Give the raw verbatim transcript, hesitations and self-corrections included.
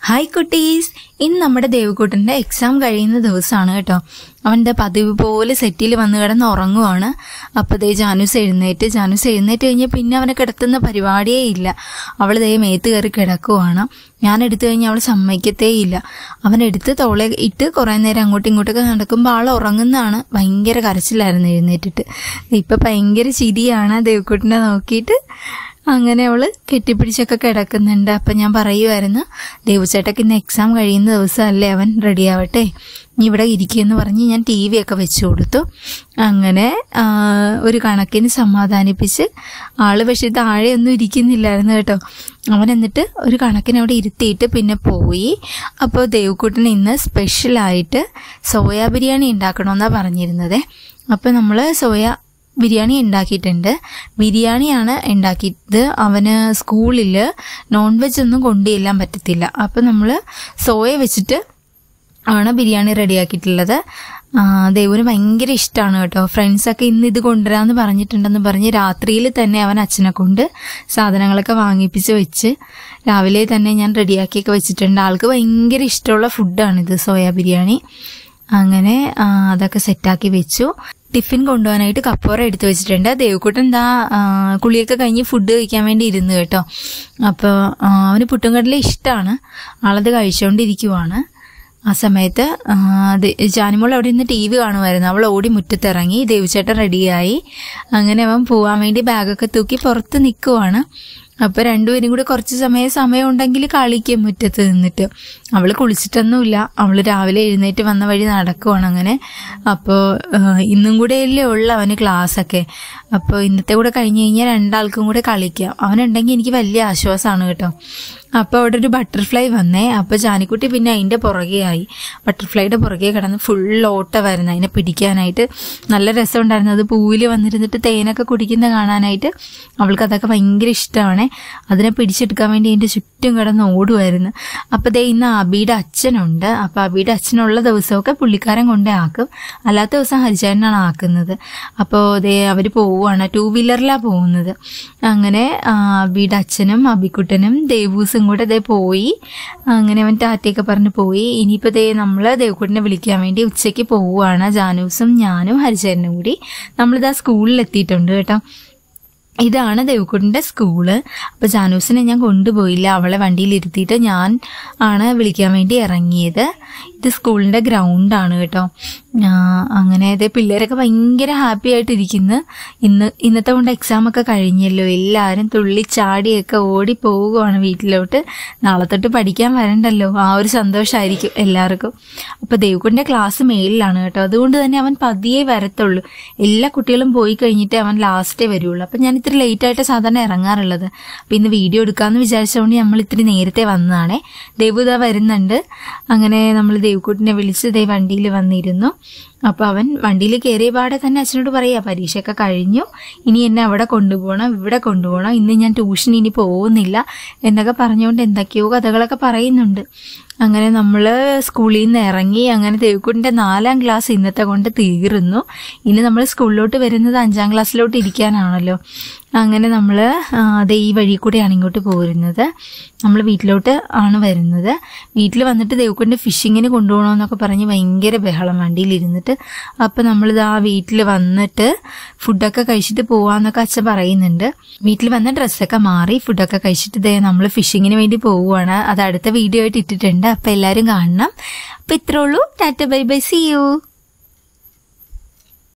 Hi കുട്ടീസ്, ഇന്ന് നമ്മുടെ ദേവക്കുട്ടൻ്റെ exam കഴിയുന്ന ദിവസമാണ് കേട്ടോ. അവൻ്റെ പതിവ് പോലെ സെറ്റിൽ വന്ന് കിടന്ന് ഉറങ്ങുവാണ്. അപ്പോൾ ദേ ജാനൂസ് എഴുന്നേറ്റ് ജാനൂസ് എഴുന്നേറ്റ് കഴിഞ്ഞാൽ പിന്നെ അവനെ കിടത്തുന്ന പരിപാടിയേ ഇല്ല. അവൾ ദേ മേത്ത് കയറി കിടക്കുവാണ്. ഞാൻ എടുത്തു കഴിഞ്ഞാൽ അവൾ സമ്മതിക്കത്തേ ഇല്ല. അവനെടുത്ത് തോളെ ഇട്ട് കുറേ നേരം അങ്ങോട്ടും ഇങ്ങോട്ടൊക്കെ നടക്കുമ്പോൾ ആൾ ഉറങ്ങുന്നതാണ്. ഭയങ്കര കരച്ചിലായിരുന്നു എഴുന്നേറ്റിട്ട്. ഇപ്പം ഭയങ്കര ചിരിയാണ് ദേവക്കുട്ടനെ നോക്കിയിട്ട്. അങ്ങനെ അവള് കെട്ടിപ്പിടിച്ചൊക്കെ കിടക്കുന്നുണ്ട്. അപ്പം ഞാൻ പറയുമായിരുന്നു, ദേവുചേട്ടക്ക് ഇന്ന് എക്സാം കഴിയുന്ന ദിവസമല്ലേ, അവൻ റെഡിയാവട്ടെ, നീ ഇവിടെ ഇരിക്കുമെന്ന് പറഞ്ഞ് ഞാൻ ടി വി ഒക്കെ വെച്ചു കൊടുത്തു. അങ്ങനെ ഒരു കണക്കിന് സമാധാനിപ്പിച്ച് ആള് പക്ഷെ താഴെയൊന്നും ഇരിക്കുന്നില്ലായിരുന്നു കേട്ടോ. അവൻ എന്നിട്ട് ഒരു കണക്കിന് അവിടെ ഇരുത്തിയിട്ട് പിന്നെ പോയി. അപ്പോൾ ദേവുക്കുട്ടന് ഇന്ന് സ്പെഷ്യലായിട്ട് സോയ ബിരിയാണി ഉണ്ടാക്കണമെന്നാണ് പറഞ്ഞിരുന്നത്. അപ്പോൾ നമ്മൾ സോയ ബിരിയാണി ഉണ്ടാക്കിയിട്ടുണ്ട്. ബിരിയാണിയാണ് ഉണ്ടാക്കിയത്. അവന് സ്കൂളിൽ നോൺ വെജ് ഒന്നും കൊണ്ടുചെല്ലാൻ പറ്റത്തില്ല. അപ്പം നമ്മൾ സോയ വെച്ചിട്ട് ആണ് ബിരിയാണി റെഡിയാക്കിയിട്ടുള്ളത്. ദേവുവിന് ഭയങ്കര ഇഷ്ടമാണ് കേട്ടോ. ഫ്രണ്ട്സൊക്കെ ഇന്ന് ഇത് കൊണ്ടുവരാമെന്ന് പറഞ്ഞിട്ടുണ്ടെന്ന് പറഞ്ഞ് രാത്രിയിൽ തന്നെ അവൻ അച്ഛനെ കൊണ്ട് സാധനങ്ങളൊക്കെ വാങ്ങിപ്പിച്ച് വെച്ച് രാവിലെ തന്നെ ഞാൻ റെഡിയാക്കിയൊക്കെ വെച്ചിട്ടുണ്ട്. ആൾക്ക് ഭയങ്കര ഇഷ്ടമുള്ള ഫുഡാണിത്, സോയ ബിരിയാണി. അങ്ങനെ അതൊക്കെ സെറ്റാക്കി വെച്ചു. ടിഫിൻ കൊണ്ടുപോകാനായിട്ട് കപ്പോറ എടുത്ത് വെച്ചിട്ടുണ്ട്. ദേവക്കുട്ടൻ എന്താ കുളിയൊക്കെ കഴിഞ്ഞ് ഫുഡ് കഴിക്കാൻ വേണ്ടി ഇരുന്നു കേട്ടോ. അപ്പോൾ അവന് പുട്ടും കടല ഇഷ്ടമാണ്. ആളത് കഴിച്ചുകൊണ്ടിരിക്കുവാണ്. ആ സമയത്ത് ജാനുമോൾ അവിടെ നിന്ന് ടി വി കാണുമായിരുന്നു. അവൾ ഓടി മുറ്റത്തിറങ്ങി. ദേവുചേട്ടൻ റെഡിയായി. അങ്ങനെ അവൻ പോവാൻ വേണ്ടി ബാഗൊക്കെ തൂക്കി പുറത്ത് നിൽക്കുവാണ്. അപ്പോൾ രണ്ടുപേരും കൂടി കുറച്ച് സമയം സമയം ഉണ്ടെങ്കിൽ കളിക്കും മുറ്റത്ത് നിന്നിട്ട്. അവൾ കുളിച്ചിട്ടൊന്നുമില്ല. അവൾ രാവിലെ എഴുന്നേറ്റ് വന്ന വഴി നടക്കുവാണ്. അങ്ങനെ അപ്പോൾ ഇന്നും കൂടെ അല്ലേ ഉള്ളു അവന് ക്ലാസ്സൊക്കെ. അപ്പോൾ ഇന്നത്തെ കൂടെ കഴിഞ്ഞ് കഴിഞ്ഞാൽ രണ്ടാൾക്കും കൂടെ കളിക്കാം. അവനുണ്ടെങ്കിൽ എനിക്ക് വലിയ ആശ്വാസമാണ് കേട്ടോ. അപ്പോൾ അവിടെ ഒരു ബട്ടർഫ്ലൈ വന്നേ. അപ്പോൾ ജാനിക്കുട്ടി പിന്നെ അതിൻ്റെ പുറകെയായി. ബട്ടർഫ്ലൈയുടെ പുറകെ കിടന്ന് ഫുൾ ഓട്ടമായിരുന്നു അതിനെ പിടിക്കാനായിട്ട്. നല്ല രസമുണ്ടായിരുന്നു. അത് പൂവിൽ വന്നിരുന്നിട്ട് തേനൊക്കെ കുടിക്കുന്ന കാണാനായിട്ട് അവൾക്ക് അതൊക്കെ ഭയങ്കര ഇഷ്ടമാണ്. അതിനെ പിടിച്ചെടുക്കാൻ വേണ്ടി അതിൻ്റെ ചുറ്റും കിടന്ന് ഓടുമായിരുന്നു. അപ്പോൾ ദേ ഇന്ന് അബിയുടെ അച്ഛനുണ്ട്. അപ്പോൾ അബിയുടെ അച്ഛനുള്ള ദിവസമൊക്കെ പുള്ളിക്കാരൻ കൊണ്ടേ ആക്കും. അല്ലാത്ത ദിവസം ഹരിചേട്ടനാണ് ആക്കുന്നത്. അപ്പോൾ ദേ അവർ പോവുകയാണ്, ടൂ വീലറിലാണ് പോകുന്നത്. അങ്ങനെ അബിയുടെ അച്ഛനും അബിക്കുട്ടനും ദേവൂസും കൂടെ ദേ പോയി. അങ്ങനെ അവൻ ടാറ്റയൊക്കെ പറഞ്ഞ് പോയി. ഇനിയിപ്പോൾ ദേ നമ്മൾ ദേവക്കുട്ടനെ വിളിക്കാൻ വേണ്ടി ഉച്ചയ്ക്ക് പോവുകയാണ്. ജാനൂസും ഞാനും ഹരിചേട്ടനും കൂടി. നമ്മളിതാ സ്കൂളിൽ എത്തിയിട്ടുണ്ട് കേട്ടോ. ഇതാണ് ദേവക്കുട്ടൻ്റെ സ്കൂള്. അപ്പോൾ ജാനൂസിനെ ഞാൻ കൊണ്ടുപോയില്ല. അവളെ വണ്ടിയിൽ ഇരുത്തിയിട്ട് ഞാൻ ആണ് വിളിക്കാൻ വേണ്ടി ഇറങ്ങിയത്. ഇത് സ്കൂളിൻ്റെ ഗ്രൗണ്ടാണ് കേട്ടോ. അങ്ങനെ അതേ പിള്ളേരൊക്കെ ഭയങ്കര ഹാപ്പി ആയിട്ടിരിക്കുന്നു. ഇന്ന് ഇന്നത്തെ കൊണ്ട് എക്സാമൊക്കെ കഴിഞ്ഞല്ലോ. എല്ലാവരും തുള്ളിച്ചാടിയൊക്കെ ഓടി പോവുകയാണ് വീട്ടിലോട്ട്. നാളെ തൊട്ട് പഠിക്കാൻ വരണ്ടല്ലോ, ആ ഒരു സന്തോഷമായിരിക്കും എല്ലാവർക്കും. അപ്പോൾ ദേവക്കുട്ടൻ്റെ ക്ലാസ് മേലിലാണ് കേട്ടോ. അതുകൊണ്ട് തന്നെ അവൻ പതിയെ വരത്തുള്ളൂ. എല്ലാ കുട്ടികളും പോയി കഴിഞ്ഞിട്ട് അവൻ ലാസ്റ്റേ വരുള്ളൂ. അപ്പം ഞാൻ ഇത്തിരി ലേറ്റായിട്ട് സാധാരണ ഇറങ്ങാറുള്ളത്. അപ്പം ഇന്ന് വീഡിയോ എടുക്കാമെന്ന് വിചാരിച്ചുകൊണ്ട് നമ്മൾ ഇത്തിരി നേരത്തെ വന്നതാണേ. ദേവു ഇതാ വരുന്നുണ്ട്. അങ്ങനെ നമ്മൾ ദേവക്കുട്ടിനെ വിളിച്ച് ദേ വണ്ടിയിൽ വന്നിരുന്നു. അപ്പോൾ അവൻ വണ്ടിയിൽ കയറിയ പാടെ തന്നെ അച്ഛനോട് പറയാ, പരീക്ഷയൊക്കെ കഴിഞ്ഞു, ഇനി എന്നെ അവിടെ കൊണ്ടുപോകണം, ഇവിടെ കൊണ്ടുപോകണം, ഇന്ന് ഞാൻ ട്യൂഷൻ ഇനി പോകുന്നില്ല എന്നൊക്കെ പറഞ്ഞുകൊണ്ട് എന്തൊക്കെയോ കഥകളൊക്കെ പറയുന്നുണ്ട്. അങ്ങനെ നമ്മൾ സ്കൂളിൽ നിന്ന് ഇറങ്ങി. അങ്ങനെ ദേവക്കുട്ടിൻ്റെ നാലാം ക്ലാസ് ഇന്നത്തെ കൊണ്ട് തീർന്നു. ഇനി നമ്മൾ സ്കൂളിലോട്ട് വരുന്നത് അഞ്ചാം ക്ലാസ്സിലോട്ട് ഇരിക്കാനാണല്ലോ. അങ്ങനെ നമ്മൾ അത് ഈ വഴി കൂടെയാണ് ഇങ്ങോട്ട് പോരുന്നത്. നമ്മൾ വീട്ടിലോട്ട് ആണ് വരുന്നത്. വീട്ടിൽ വന്നിട്ട് ദേവക്കുട്ടിൻ്റെ ഫിഷിങ്ങിന് കൊണ്ടുപോകണമെന്നൊക്കെ പറഞ്ഞ് ഭയങ്കര ബഹളം വണ്ടിയിലിരുന്നിട്ട്. അപ്പം നമ്മളിത് ആ വീട്ടിൽ വന്നിട്ട് ഫുഡൊക്കെ കഴിച്ചിട്ട് പോവാന്നൊക്കെ അച്ഛൻ പറയുന്നുണ്ട്. വീട്ടിൽ വന്ന ഡ്രസ്സൊക്കെ മാറി ഫുഡൊക്കെ കഴിച്ചിട്ട് ദേ നമ്മൾ ഫിഷിങ്ങിന് വേണ്ടി പോവുകയാണ്. അത് അടുത്ത വീഡിയോ ആയിട്ട് ഇട്ടിട്ടുണ്ട്. അപ്പം എല്ലാവരും കാണണം. അപ്പം ഇത്രേ ഉള്ളൂ. Tata bye bye, see U.